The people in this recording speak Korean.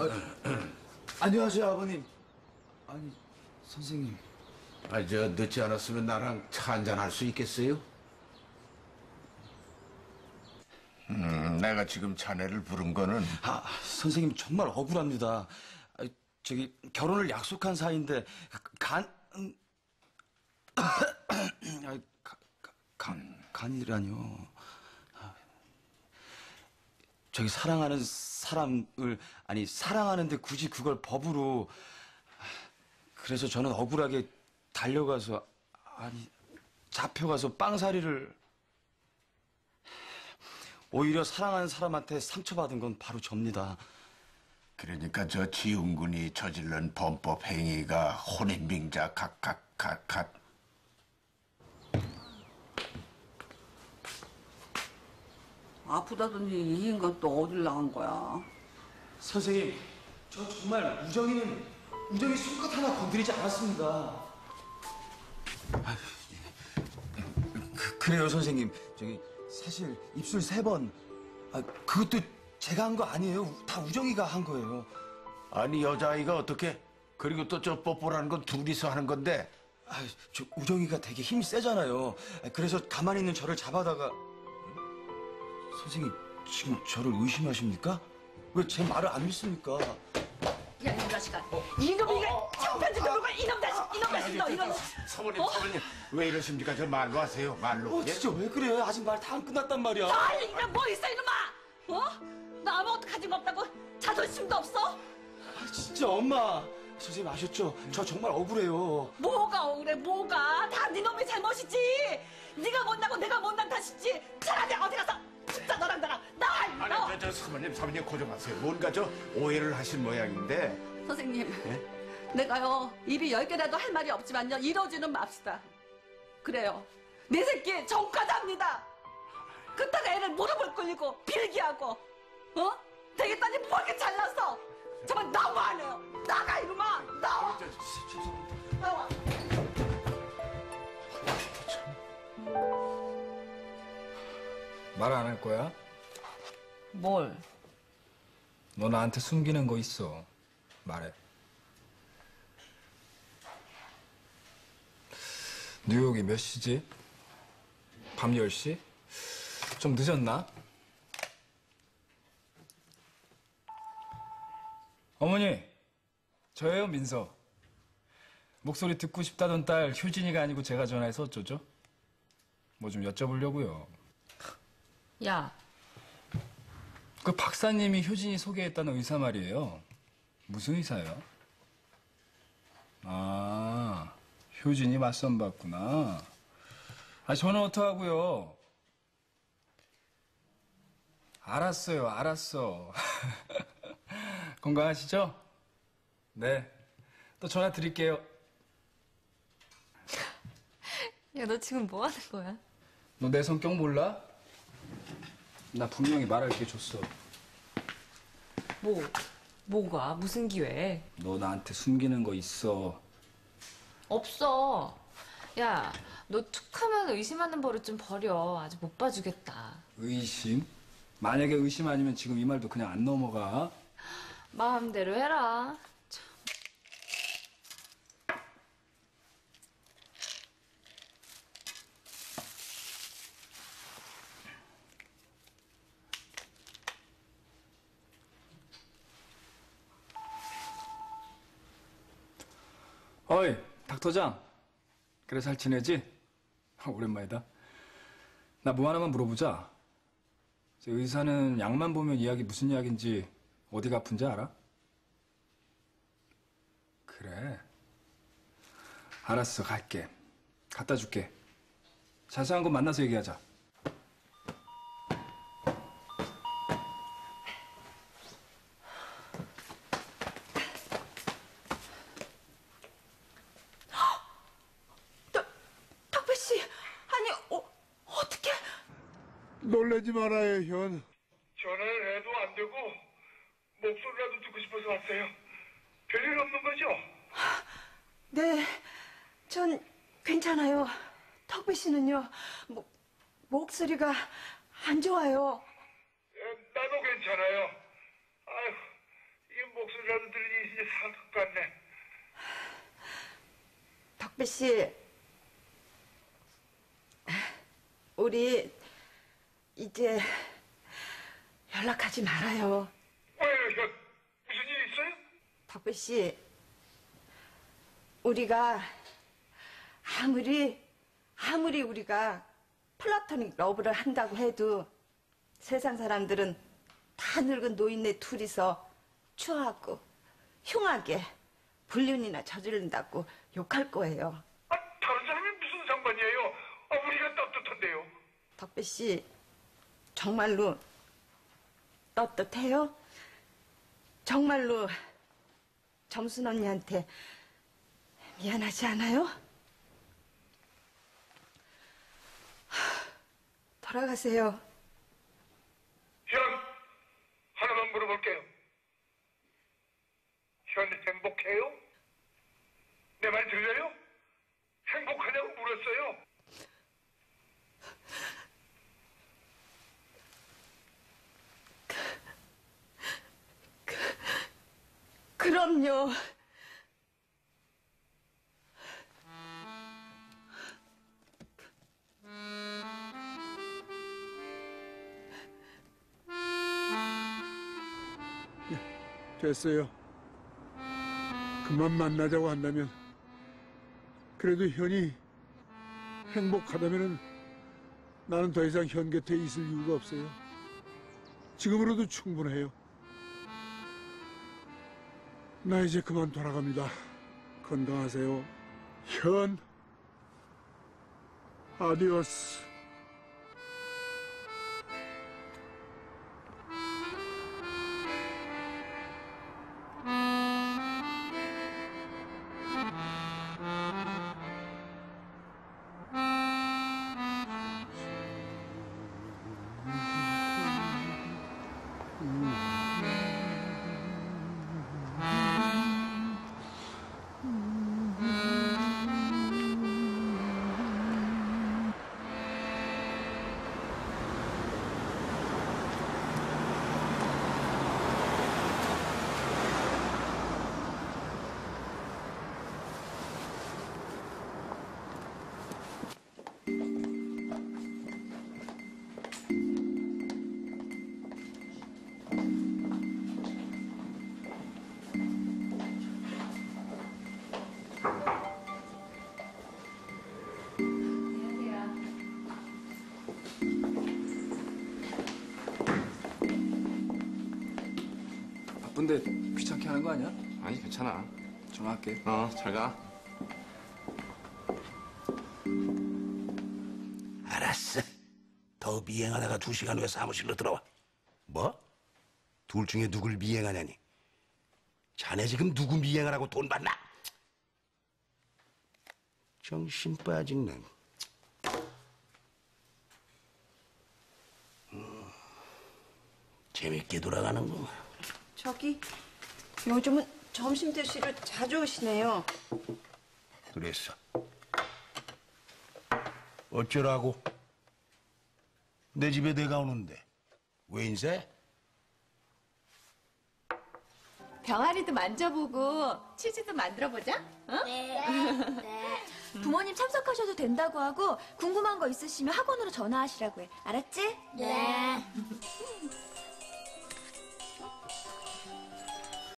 안녕하세요, 아버님. 아니, 선생님. 저 늦지 않았으면 나랑 차 한잔 할 수 있겠어요? 내가 지금 자네를 부른 거는 선생님 정말 억울합니다. 저기 결혼을 약속한 사이인데 간이라뇨. 저기 사랑하는 사람을 사랑하는데 굳이 그걸 법으로. 그래서 저는 억울하게 달려가서 잡혀가서 빵사리를. 오히려 사랑하는 사람한테 상처받은 건 바로 접니다. 그러니까 저 지훈군이 저지른 범법 행위가 혼인빙자 각각. 아프다더니 이 인간 또 어딜 나간 거야? 선생님, 저 정말 우정이 손끝 하나 건드리지 않았습니다. 그래요, 선생님. 저기 사실 입술 3번, 그것도 제가 한 거 아니에요. 다 우정이가 한 거예요. 아니 여자아이가 어떻게? 그리고 또 저 뽀뽀라는 건 둘이서 하는 건데. 저 우정이가 되게 힘이 세잖아요. 그래서 가만히 있는 저를 잡아다가. 선생님, 지금 저를 의심하십니까? 왜 제 말을 안 믿습니까? 야, 이 자식아. 이놈이 장편지 들고 이놈 자식 너 이런. 사모님, 왜 이러십니까? 저 말로 하세요, 말로. 진짜 왜 그래? 아직 말 다 안 끝났단 말이야. 할 얘기가 뭐 있어 이놈아? 너 아무것도 가진 거 없다고? 자존심도 없어? 진짜 엄마. 선생님 아셨죠? 저 정말 억울해요. 뭐가 억울해 뭐가? 다 네 놈의 잘못이지. 네가 못나고 내가 못난 탓이지. 차라리 어디 가서 진짜 너랑 나가 나와. 아니 저 사모님 고정하세요. 뭔가 저 오해를 하신 모양인데. 선생님, 예? 내가요 입이 10개라도 할 말이 없지만요 이러지는 맙시다. 그래요, 내 새끼 정과자입니다. 그따가 애를 무릎을 꿇리고 빌기하고 되겠다니 뭐 이렇게 잘났어. 정말 너무하네요. 나가 이놈아, 나와. 나와. 말 안 할 거야? 뭘? 너 나한테 숨기는 거 있어. 말해. 뉴욕이 몇 시지? 밤 10시? 좀 늦었나? 어머니, 저예요, 민서. 목소리 듣고 싶다던 딸 효진이가 아니고 제가 전화해서 어쩌죠? 뭐 좀 여쭤보려고요. 야, 그 박사님이 효진이 소개했다는 의사 말이에요. 무슨 의사예요? 아, 효진이 맞선 봤구나. 저는 어떡하고요? 알았어요, 알았어. 건강하시죠? 네. 또 전화 드릴게요. 야, 너 지금 뭐 하는 거야? 너 내 성격 몰라? 나 분명히 말할 게 줬어. 뭐가? 무슨 기회? 너 나한테 숨기는 거 있어. 없어. 야, 너 툭하면 의심하는 버릇 좀 버려. 아주 못 봐주겠다. 의심? 만약에 의심 아니면 지금 이 말도 그냥 안 넘어가. 마음대로 해라. 참. 어이, 닥터장. 그래, 잘 지내지? 오랜만이다. 나 뭐 하나만 물어보자. 의사는 약만 보면 이야기 무슨 약인지 어디가 아픈지 알아? 그래. 알았어, 갈게. 갖다 줄게. 자세한 건 만나서 얘기하자. 덕배 씨, 아니 어떻게? 놀라지 말아요, 현. 전화를 해도 안 되고 목소리라도 듣고 싶어서 왔어요. 별일 없는 거죠? 네, 전 괜찮아요. 덕배 씨는요? 목소리가 안 좋아요. 나도 괜찮아요. 아휴, 이 목소리 사는 것 같네. 덕배 씨, 우리 이제 연락하지 말아요. 왜요, 현? 무슨 일 있어요? 덕배 씨, 우리가 아무리 우리가 플라토닉 러브를 한다고 해도 세상 사람들은 다 늙은 노인네 둘이서 추하고 흉하게 불륜이나 저지른다고 욕할 거예요. 아, 다른 사람이 무슨 상관이에요? 아, 우리가 떳떳한데요. 덕배 씨, 정말로 떳떳해요? 정말로 점순 언니한테 미안하지 않아요? 돌아가세요. 현, 하나만 물어볼게요. 현 행복해요? 내 말 들려요? 행복하냐고 물었어요. 그럼요. 됐어요. 그만 만나자고 한다면, 그래도 현이 행복하다면은 나는 더 이상 현 곁에 있을 이유가 없어요. 지금으로도 충분해요. 나 이제 그만 돌아갑니다. 건강하세요. 현, 아디오스. 바쁜데 귀찮게 하는 거 아니야? 아니, 괜찮아. 전화할게. 잘 가. 알았어. 더 미행하다가 2시간 후에 사무실로 들어와. 뭐? 둘 중에 누굴 미행하냐니? 자네 지금 누구 미행하라고 돈 받나? 정신 빠진 놈. 재밌게 돌아가는구만. 저기 요즘은 점심 드시러 자주 오시네요. 그랬어. 어쩌라고? 내 집에 내가 오는데 왜 인쇄? 병아리도 만져보고 치즈도 만들어보자. 어? 네. 부모님 참석하셔도 된다고 하고 궁금한 거 있으시면 학원으로 전화하시라고 해. 알았지? 네.